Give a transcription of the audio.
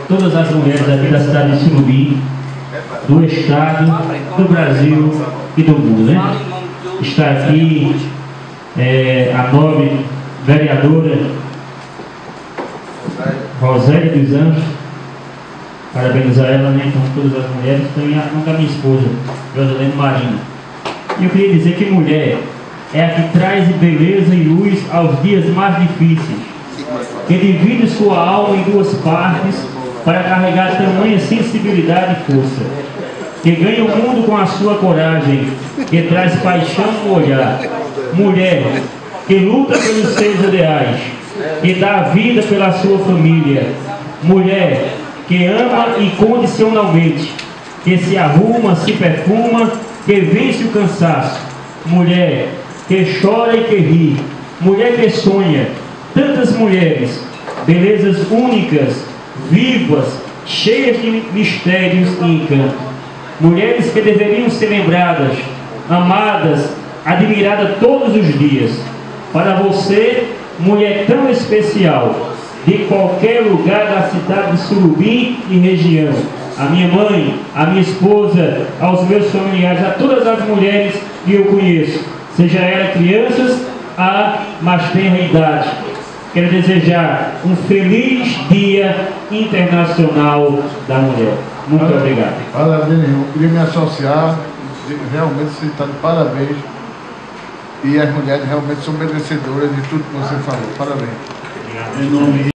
todas as mulheres aqui da cidade de Surubim, do estado, do Brasil e do mundo, né? Está aqui a nobre vereadora Rosélia dos Anjos, parabenizar ela, né, com todas as mulheres, também a minha esposa, Joselene Marina. E eu queria dizer que mulher é a que traz beleza e luz aos dias mais difíceis, que divide sua alma em duas partes para carregar tamanha sensibilidade e força, que ganha o mundo com a sua coragem, que traz paixão no olhar. Mulher que luta pelos seus ideais, que dá a vida pela sua família. Mulher que ama incondicionalmente, que se arruma, se perfuma, que vence o cansaço. Mulher que chora e que ri. Mulher que sonha. Tantas mulheres, belezas únicas, vivas, cheias de mistérios e encanto. Mulheres que deveriam ser lembradas, amadas, admiradas todos os dias. Para você, mulher tão especial, de qualquer lugar da cidade de Surubim e região, a minha mãe, a minha esposa, aos meus familiares, a todas as mulheres que eu conheço, seja ela crianças a mais tenra idade, quero desejar um feliz Dia Internacional da Mulher. Muito obrigado. Parabéns, irmão. Queria me associar, realmente você está de parabéns. E as mulheres realmente são merecedoras de tudo que você falou. Parabéns. Em nome